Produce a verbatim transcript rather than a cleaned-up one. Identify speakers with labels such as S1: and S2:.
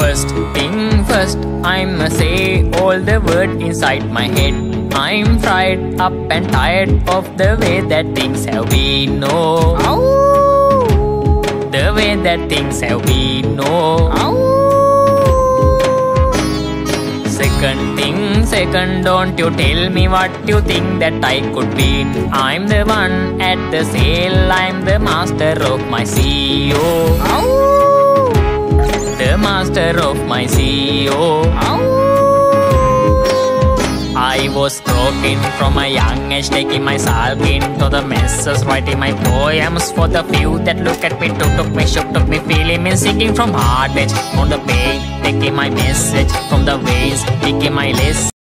S1: First thing first, I'ma say all the words inside my head. I'm fried up and tired of the way that things have been. No, the way that things have been. No. Second thing, second, don't you tell me what you think that I could be. I'm the one at the sail, I'm the master of my C E O. The master of my C E O. I was broken from a young age, taking my sulk into the messes, writing my poems for the few that look at me, took, took me, shook, took me, feeling me, singing from heart edge on the page, taking my message from the waves, taking my list.